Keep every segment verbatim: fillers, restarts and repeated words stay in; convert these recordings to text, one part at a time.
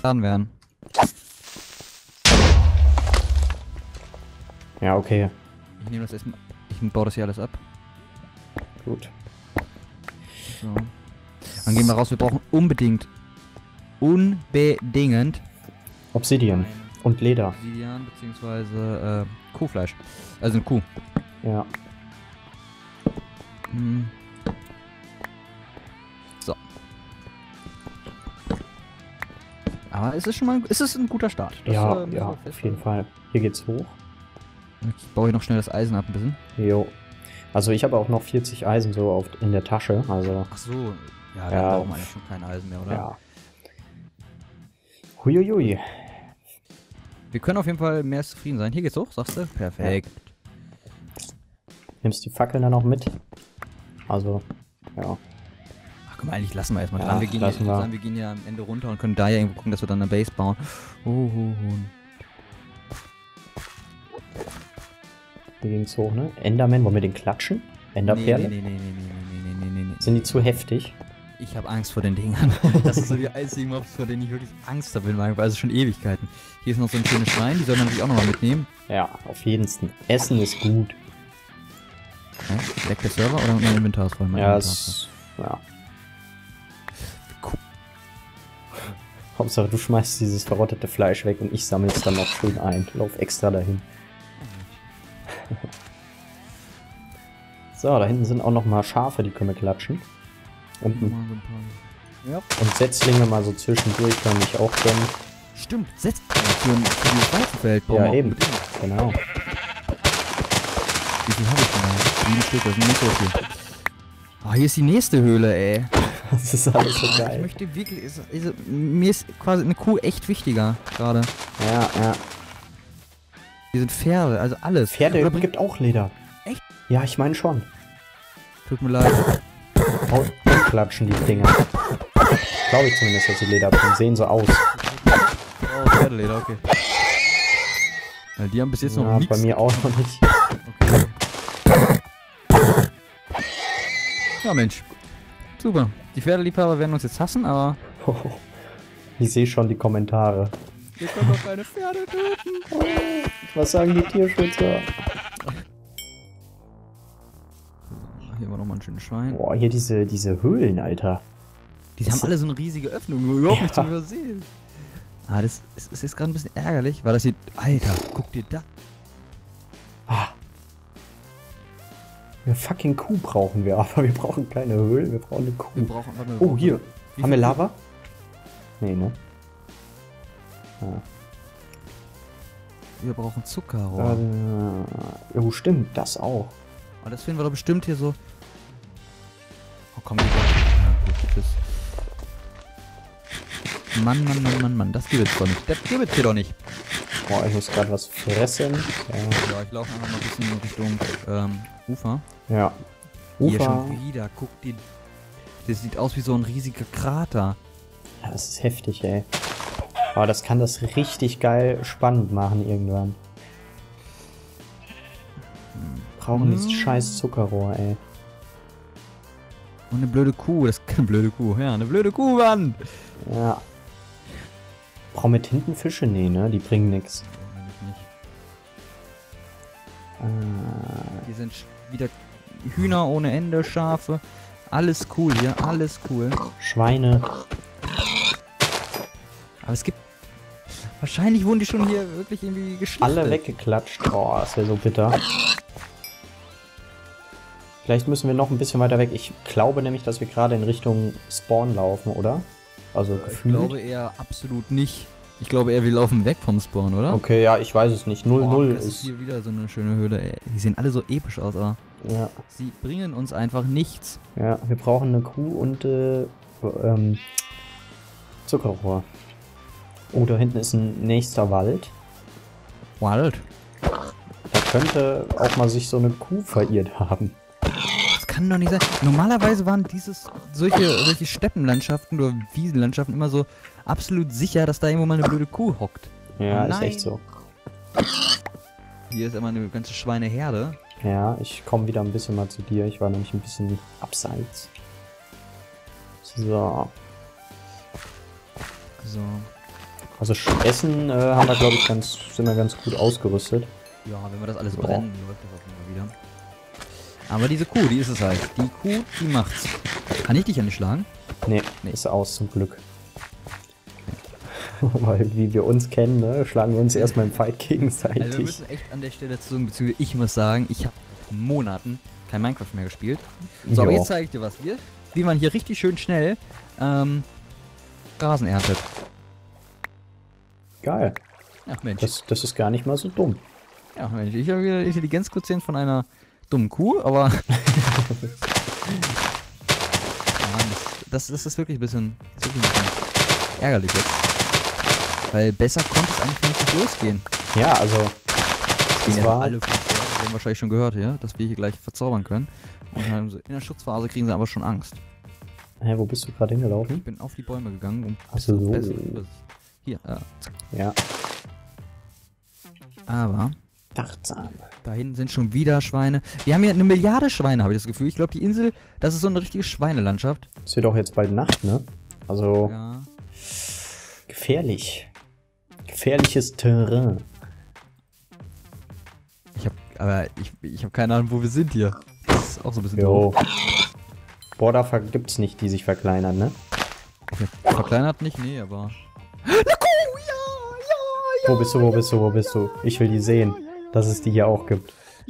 dran werden. Ja, okay. Ich nehme das erstmal. Ich baue das hier alles ab. Gut. So. Dann gehen wir raus. Wir brauchen unbedingt. Unbedingt. Obsidian. Und Leder. Obsidian beziehungsweise äh, Kuhfleisch. Also eine Kuh. Ja. Hm. So. Aber es ist schon mal es ist ein guter Start. Das, ja, äh, ja, auf jeden Fall. Hier geht's hoch. Jetzt baue ich noch schnell das Eisen ab ein bisschen. Jo. Also ich habe auch noch vierzig Eisen so auf, in der Tasche, also... Ach so. Ja, dann Ja. brauchen wir ja schon kein Eisen mehr, oder? Ja. Huiuiui. Wir können auf jeden Fall mehr als zufrieden sein. Hier geht's hoch, sagst du? Perfekt. Nimmst die Fackeln dann auch mit? Also, ja. Ach komm, eigentlich lassen wir erstmal Ja, dran. Wir gehen, lassen hier, wir. sagen, wir gehen ja am Ende runter und können da ja irgendwo gucken, dass wir dann eine Base bauen. Oh, oh, oh. Hier ging's hoch, ne? Enderman, wollen wir den klatschen? Enderperle? Nee, nee, nee, nee, nee, nee, nee, nee, nee, nee. Sind die zu heftig? Ich habe Angst vor den Dingern. Das sind so die einzigen Mobs, vor denen ich wirklich Angst habe in meinem also schon Ewigkeiten. Hier ist noch so ein schönes Schwein, die soll man natürlich auch nochmal mitnehmen. Ja, auf jeden Fall. Essen ist gut. Ja, leckt der Server oder mein Inventar ist voll? Mein Ja, Inventar ist es... Ja. Hauptsache, du schmeißt dieses verrottete Fleisch weg und ich sammle es dann noch schön ein. Lauf extra dahin. So, da hinten sind auch noch mal Schafe, die können wir klatschen. Und, voll. Mal so ein paar. Ja. und Setzlinge mal so zwischendurch kann ich auch gönnen. Stimmt, setzt für, für dieses Weizenfeld. Ja, eben. Genau. Wie viel habe ich denn da? Sieben Stück, das ist nicht so viel. Ah, hier ist die nächste Höhle, ey. Das ist alles so Ich geil. möchte wirklich, ist, ist, mir ist quasi eine Kuh echt wichtiger gerade. Ja, ja. Hier sind Pferde, also alles. Pferde Oder bringt- gibt auch Leder. Echt? Ja, ich meine schon. Tut mir leid. Ausklatschen die Dinger. Glaube ich zumindest, dass sie Leder bringen. Sehen so aus. Oh, Pferdeleder, okay. Ja, die haben bis jetzt noch Ja, nichts. bei mir auch noch nicht. Okay. Ja, Mensch. Super. Die Pferdeliebhaber werden uns jetzt hassen, aber... Ich sehe schon die Kommentare. Wir können doch keine Pferde töten. Was sagen die Tierschützer? Hier war nochmal ein schönes Schwein. Boah, hier diese, diese Höhlen, Alter. Die haben alle so eine riesige Öffnung, nur überhaupt nicht zu übersehen. Ah, das ist, ist jetzt gerade ein bisschen ärgerlich, weil das hier... Alter, guck dir da... Ah. Eine fucking Kuh brauchen wir, aber wir brauchen keine Höhlen, wir brauchen eine Kuh. Wir brauchen... Warte mal, wir Oh, brauchen- hier. Wie Haben wir viel- Lava? Nee, ne? Ja. Wir brauchen Zuckerrohr. Äh, oh, stimmt, das auch. Aber das finden wir doch bestimmt hier so... Oh, komm, lieber. Ja, gut, tschüss. Mann, Mann, Mann, Mann, Mann, das gibt es doch nicht. Das gibt es hier doch nicht. Boah, ich muss gerade was fressen. Ja, ich laufe einfach mal ein bisschen in Richtung ähm, Ufer. Ja. ja. Hier Ufer. schon wieder, guck dir... Das sieht aus wie so ein riesiger Krater. Ja, das ist heftig, ey. Aber das kann das richtig geil spannend machen irgendwann. Brauchen dieses Hm. scheiß Zuckerrohr, ey. Und eine blöde Kuh, das ist eine blöde Kuh. Ja, eine blöde Kuh, Mann! Ja. Brauchen wir Tintenfische? Nee, ne? Die bringen nix. Äh, Hier sind sch- wieder Hühner ohne Ende, Schafe. Alles cool hier, alles cool. Schweine. Aber es gibt... Wahrscheinlich wurden die schon hier wirklich irgendwie geschlachtet. Alle weggeklatscht. Boah, das wäre so bitter. Vielleicht müssen wir noch ein bisschen weiter weg. Ich glaube nämlich, dass wir gerade in Richtung Spawn laufen, oder? Also Ich gefühlt. glaube eher absolut nicht. Ich glaube eher, wir laufen weg vom Spawn, oder? Okay, ja, ich weiß es nicht. null null Boah, das ist ist... hier wieder so eine schöne Höhle, ey. Die sehen alle so episch aus, aber Ja, sie bringen uns einfach nichts. ja, wir brauchen eine Kuh und äh, ähm, Zuckerrohr. Oh, da hinten ist ein nächster Wald. Wild. Da könnte auch mal sich so eine Kuh verirrt haben. Das kann doch nicht sein. Normalerweise waren dieses solche, solche Steppenlandschaften oder Wiesenlandschaften immer so absolut sicher, dass da irgendwo mal eine blöde Kuh hockt. Ja, Oh ist nein. echt so. Hier ist immer eine ganze Schweineherde. Ja, ich komme wieder ein bisschen mal zu dir. Ich war nämlich ein bisschen abseits. So. So. Also Essen äh, haben wir, glaube ich, ganz, sind wir ganz gut ausgerüstet. Ja, wenn wir das alles Ja. brennen, läuft das auf jeden Fall wieder. Aber diese Kuh, die ist es halt. Die Kuh, die macht's. Kann ich dich ja nicht schlagen? Nee, Nee. ist aus zum Glück. Weil, wie wir uns kennen, ne, schlagen wir uns erstmal im Fight gegenseitig. Also wir müssen echt an der Stelle zu sagen, beziehungsweise ich muss sagen, ich habe seit Monaten kein Minecraft mehr gespielt. So, aber Ja. jetzt zeige ich dir was. Wir, wie man hier richtig schön schnell ähm, Rasen erntet. Geil. Ach Mensch. Das, das ist gar nicht mal so dumm. Ja, Mensch, ich habe wieder Intelligenzquotient von einer dummen Kuh, aber. Ja, das, das, das ist wirklich ein bisschen, das ist wirklich ein bisschen ärgerlich jetzt. Weil besser konnte es eigentlich nicht losgehen. Ja, also, Das das war, alle fünf Jahre, wir haben wahrscheinlich schon gehört, ja, dass wir hier gleich verzaubern können. Und haben so, in der Schutzphase kriegen sie aber schon Angst. hä, wo bist du gerade hingelaufen? Ich bin auf die Bäume gegangen und Ach so, so. hier, äh, zack. Ja, Aber achtsam. da hinten sind schon wieder Schweine. Wir haben hier eine Milliarde Schweine, habe ich das Gefühl. Ich glaube, die Insel, das ist so eine richtige Schweinelandschaft. Es wird auch jetzt bald Nacht, ne? Also, Ja. gefährlich. Gefährliches Terrain. Ich habe, aber ich, ich habe keine Ahnung, wo wir sind hier. Das ist auch so ein bisschen Jo. doof. Border ver- gibt's nicht, die sich verkleinern, ne? Okay. Verkleinert nicht, nee, aber. Wo bist du, wo bist du, wo bist du? Ich will die sehen, dass es die hier auch gibt.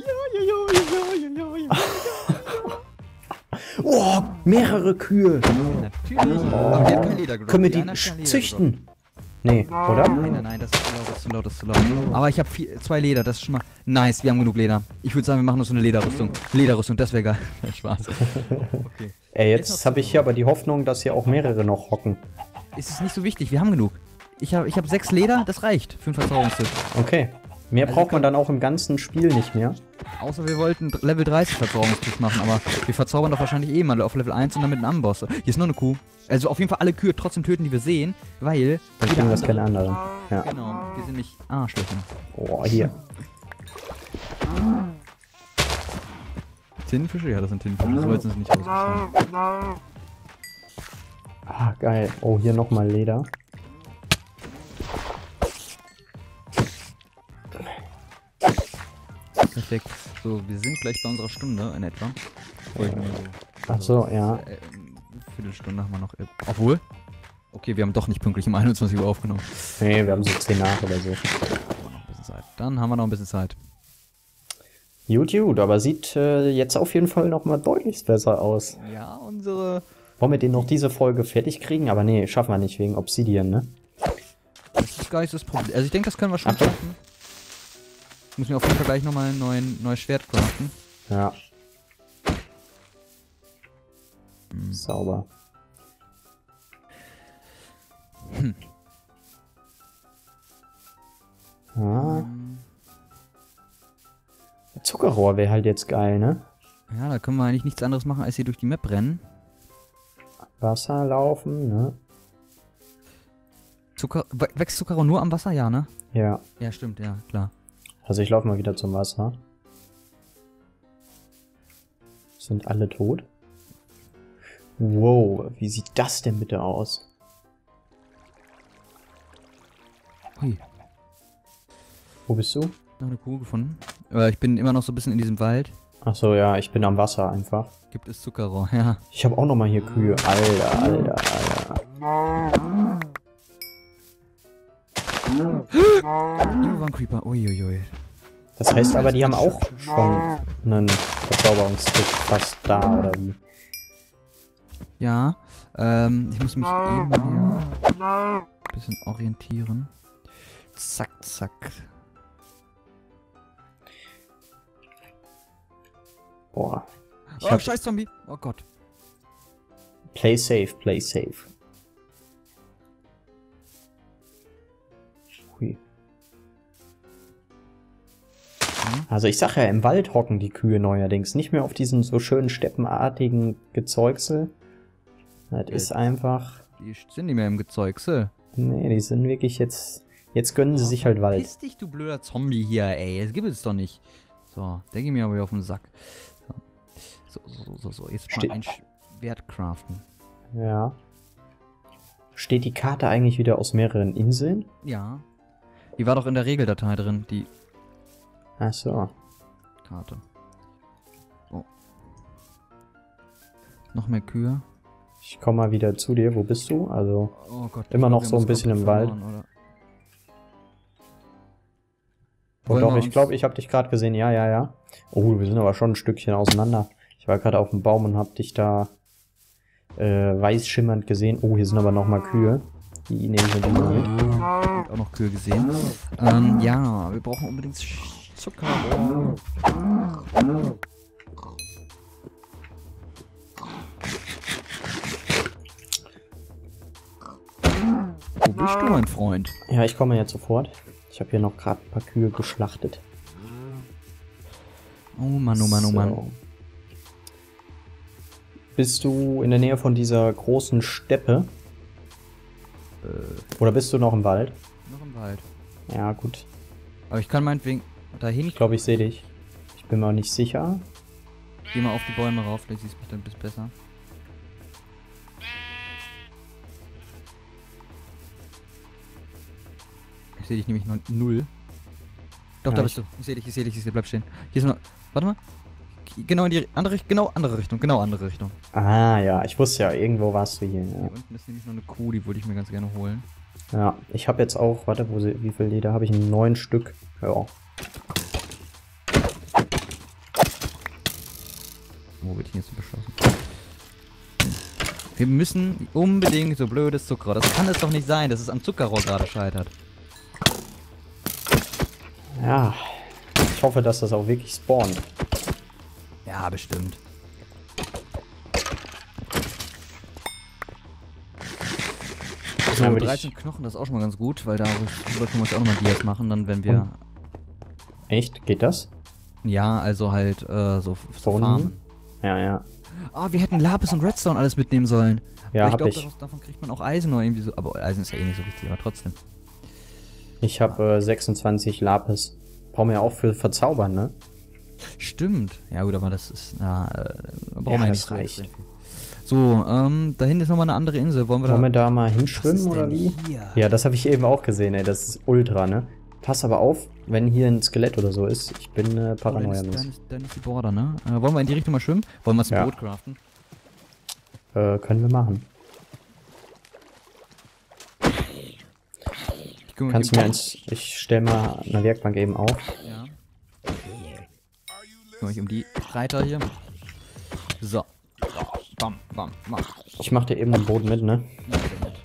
Oh, mehrere Kühe. Natürlich. Aber die hat kein Leder gedroppt. Können wir Die die eine hat kein Leder züchten? Nee, oder? gedroppt. Nein, nein, nein, das ist zu laut, das ist zu laut, das ist zu laut. Aber ich habe zwei Leder, das ist schon mal nice. Wir haben genug Leder. Ich würde sagen, wir machen uns so eine Lederrüstung. Lederrüstung, das wäre geil. Spaß. Okay. Ey, Jetzt noch jetzt habe ich hier aber die Hoffnung, dass hier auch mehrere noch hocken. Ist es nicht so wichtig, wir haben genug. Ich habe ich hab sechs Leder, das reicht für einen Verzauberungstipp. Okay. Mehr Also braucht man können- dann auch im ganzen Spiel nicht mehr. Außer wir wollten Level dreißig Verzauberungstisch machen, aber wir verzaubern doch wahrscheinlich eh mal auf Level eins und dann mit einem Amboss. Hier ist noch eine Kuh. Also auf jeden Fall alle Kühe trotzdem töten, die wir sehen, weil... Dann jeder kriegen das keine andere- anderen. Ja. Genau, wir sind nicht Arschlöcher. Oh, hier. Tintenfische? Ja, das sind Tintenfische. So weit sind sie nicht ausgeschlagen. Ah, geil. Oh, hier nochmal Leder. Perfekt. So, wir sind gleich bei unserer Stunde in etwa. Wo ich mir so- Ach so, ja. Äh, eine Viertelstunde haben wir noch. Äh, obwohl? Okay, wir haben doch nicht pünktlich um einundzwanzig Uhr aufgenommen. Nee, wir haben so zehn nach oder so. Haben wir noch ein bisschen Zeit. Dann haben wir noch ein bisschen Zeit. Gut, gut, aber sieht äh, jetzt auf jeden Fall nochmal deutlich besser aus. Ja, unsere... Wollen wir den noch diese Folge fertig kriegen? Aber nee, schaffen wir nicht wegen Obsidian, ne? Das ist gar nicht das Problem. Also ich denke, das können wir schon Ach so. schaffen. Ich muss mir auf jeden Fall gleich nochmal ein neuen, neues Schwert craften. Ja. Hm. Sauber. Hm. Ja. Ähm, Zuckerrohr wäre halt jetzt geil, ne? Ja, da können wir eigentlich nichts anderes machen, als hier durch die Map rennen. Wasser laufen, ne? Zucker... w- Wächst Zuckerrohr nur am Wasser? Ja, ne? Ja. Ja, stimmt, ja, klar. Also ich laufe mal wieder zum Wasser. Sind alle tot? Wow, wie sieht das denn bitte aus? Hui, Wo bist du? noch eine Kuh gefunden. Äh, ich bin immer noch so ein bisschen in diesem Wald. Ach so, ja, ich bin am Wasser einfach. Gibt es Zuckerrohr, ja. Ich habe auch noch mal hier Kühe. Alter, Alter, Alter. Hier war ein Creeper. Uiuiui. Das heißt aber, die haben auch schon einen Verzauberungstipp fast da, oder wie? Ja, ähm, ich muss mich eben hier ein bisschen orientieren. Zack, zack. Boah. Ich Oh, hab scheiß Zombie. Oh Gott. Play safe, play safe. Hui. Also ich sag ja, im Wald hocken die Kühe neuerdings. Nicht mehr auf diesen so schönen steppenartigen Gezeugsel. Das ist einfach... Die sind nicht mehr im Gezeugsel. Nee, die sind wirklich jetzt... Jetzt gönnen sie sich halt Wald. Piss dich, du blöder Zombie hier, ey. Das gibt es doch nicht. So, der geht mir aber wieder auf den Sack. So, so, so, so. so. Jetzt Ste- mal ein Schwert craften. Ja. Steht die Karte eigentlich wieder aus mehreren Inseln? Ja. Die war doch in der Regeldatei drin, die Ach so. Karte. So. Noch mehr Kühe. Ich komme mal wieder zu dir. Wo bist du? Also Oh Gott, immer ich noch glaub, wir so haben ein das bisschen im komplett Wald. verloren, oder? Oh Wollen doch, wir ich uns- glaube, ich habe dich gerade gesehen. Ja, ja, ja. Oh, wir sind aber schon ein Stückchen auseinander. Ich war gerade auf dem Baum und habe dich da äh, weiß schimmernd gesehen. Oh, hier sind aber noch mal Kühe. Die nehmen wir mal mit. Hab auch noch Kühe gesehen. Ähm, ja, wir brauchen unbedingt Sch- Zucker. Wo bist du, mein Freund? Ja, ich komme jetzt sofort. Ich habe hier noch gerade ein paar Kühe geschlachtet. Oh Mann, oh Mann, oh Mann. So. Bist du in der Nähe von dieser großen Steppe? Äh, Oder bist du noch im Wald? noch im Wald. Ja, gut. Aber ich kann meinetwegen dahin. Ich glaube, ich sehe dich. Ich bin mir nicht sicher. Geh mal auf die Bäume rauf, vielleicht siehst du mich dann ein bisschen besser. Ich sehe dich nämlich noch null. Doch, Ja, da ich- bist du. Ich sehe dich, ich sehe dich, ich sehe dich, bleib stehen. Hier ist noch. Warte mal. Genau in die andere Richtung, genau andere Richtung, genau andere Richtung. Ah, ja. Ich wusste ja, irgendwo warst du hier. Hier unten ist nämlich noch eine Kuh, die würde ich mir ganz gerne holen. Ja, ja ich habe jetzt auch, warte, wo sie, wie viel Leder habe ich? Neun Stück. Ja. Wo wird ich jetzt beschossen? Wir müssen unbedingt so blödes Zuckerrohr. Das kann es doch nicht sein, dass es am Zuckerrohr gerade scheitert. Ja. Ich hoffe, dass das auch wirklich spawnt. Ja, bestimmt. So, Ja, würd ich- dreizehn Knochen, das ist auch schon mal ganz gut, weil da können wir uns auch nochmal Dias machen, dann wenn wir... Echt? Geht das? Ja, also halt äh, so, so Von farmen. Ja, ja. Ah, wir hätten Lapis und Redstone alles mitnehmen sollen. Ja, ich hab glaube, ich. davon kriegt man auch Eisen oder irgendwie so. Aber Eisen ist ja eh nicht so wichtig, aber trotzdem. Ich habe äh, sechsundzwanzig Lapis. Brauchen wir ja auch für Verzaubern, ne? Stimmt. Ja gut, aber das ist... Na, äh, brauchen Ja, wir ja das nicht so reicht. extrem viel. So, ähm, da hinten ist nochmal eine andere Insel. Wollen wir Wollen da... wir da mal Was hinschwimmen ist oder denn wie? hier? Ja, das habe ich eben auch gesehen, ey. Das ist ultra, ne? Pass aber auf, wenn hier ein Skelett oder so ist. Ich bin äh, Oh, dann, paranoia. ist, dann, ist, dann ist die Border, ne? Äh, wollen wir in die Richtung mal schwimmen? Wollen wir uns ein Ja. Boot craften? Äh, können wir machen. Ich kümmere Kannst mich du mir um- eins... Ich stell mal eine Werkbank eben auf. Ja. Ich kümmere mich um die Reiter hier. So. Bam, bam, bam. Ich mach dir eben ein Boot mit, ne? Ja, sehr gut.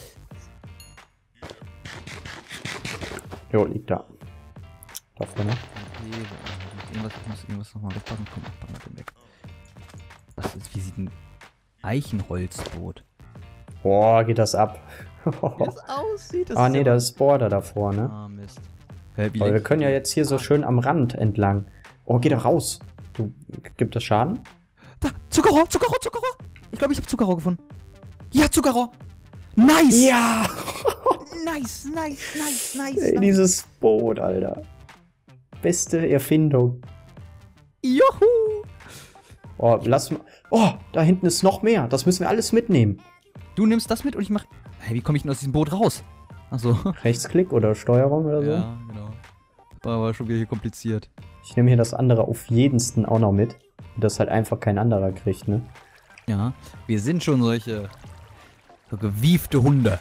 Jo, liegt da. Da vorne. Okay, ich muss irgendwas, ich muss irgendwas nochmal wegpacken. Komm, ich pack mal den weg. Was ist, wie sieht ein Eichenholzboot? Boah, geht das ab. Wie das aussieht, das Ah, ist nee, ja- da ist Border davor, ne? Ah, Mist. Hä, wie Aber wir lenkt- können ja jetzt hier so schön am Rand entlang. Oh, geh doch raus. Du, gibt das Schaden? Da, Zuckerrohr, Zuckerrohr, Zuckerrohr! Ich glaube, ich habe Zuckerrohr gefunden. Ja, Zuckerrohr! Nice! Ja! Nice, nice, nice, nice. Ey, nice. dieses Boot, Alter. Beste Erfindung. Juhu! Oh, lass mal. Oh, da hinten ist noch mehr. Das müssen wir alles mitnehmen. Du nimmst das mit und ich mach... Hey, wie komme ich denn aus diesem Boot raus? Achso. Rechtsklick oder Steuerung oder so. Ja, genau. War aber schon wieder hier kompliziert. Ich nehme hier das andere auf jedensten auch noch mit. Das halt einfach kein anderer kriegt, ne? Ja, wir sind schon solche... so gewiefte Hunde.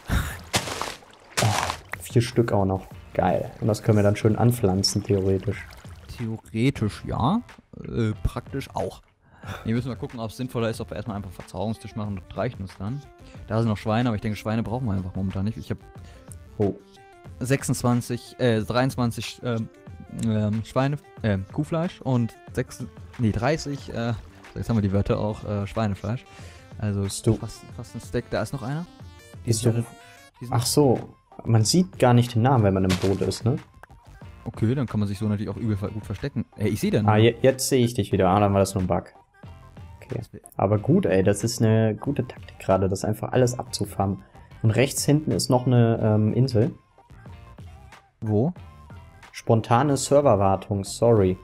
Vier Stück auch noch. Geil. Und das können wir dann schön anpflanzen, theoretisch. Theoretisch ja, äh, praktisch auch. Hier müssen wir gucken, ob es sinnvoller ist, ob wir erstmal einfach einen Verzauberungstisch machen. Das reicht uns dann. Da sind noch Schweine, aber ich denke, Schweine brauchen wir einfach momentan nicht. Ich habe Oh. sechsundzwanzig, äh, dreiundzwanzig ähm, ähm, Schweine, äh, Kuhfleisch und sechs, nee, dreißig, äh, jetzt haben wir die Wörter auch, äh, Schweinefleisch. Also Bist du- fast, fast ein Stack. Da ist noch einer. Die Bist sind du- ja- die sind- Ach so. Man sieht gar nicht den Namen, wenn man im Boot ist, ne? Okay, dann kann man sich so natürlich auch übel ver- gut verstecken. Ey, ich sehe den. Ah, je jetzt sehe ich dich wieder. Ah, dann war das nur ein Bug. Okay. Aber gut, ey, das ist eine gute Taktik gerade, das einfach alles abzufarmen. Und rechts hinten ist noch eine ähm, Insel. Wo? Spontane Serverwartung, sorry.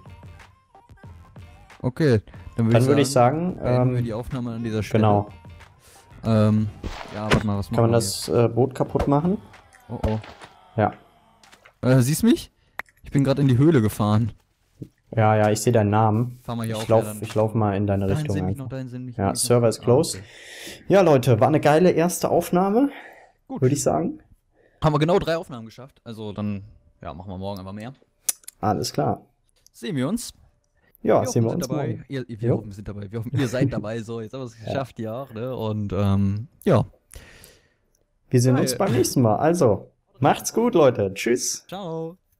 Okay, dann würde Dann ich würde ich sagen, sagen, beenden wir ähm, die Aufnahme an dieser Stelle. genau. Ähm, Ja, warte mal, was machen Kann man wir das äh, Boot kaputt machen? hier? Oh, oh. Ja. Äh, siehst mich? Ich bin gerade in die Höhle gefahren. Ja, ja, ich sehe deinen Namen. Fahr mal hier Ich auf, lauf, ja, dann- ich lauf mal in deine Dahin Richtung sind mich einfach. noch, dahin sind mich Ja, noch. Server is Ah, closed. okay. Ja, Leute, war eine geile erste Aufnahme, Gut. würde ich sagen. Haben wir genau drei Aufnahmen geschafft. Also dann, ja, machen wir morgen einfach mehr. Alles klar. Sehen wir uns. Ja, wir sehen wir hoffen, uns sind dabei. morgen. Ihr, wir Jo. hoffen, wir sind dabei. Wir hoffen, ihr seid dabei. So, jetzt haben wir es Ja. geschafft, ja auch, ne? Und, ähm, ja. Wir sehen Geil. uns beim nächsten Mal. Also, macht's gut, Leute. Tschüss. Ciao.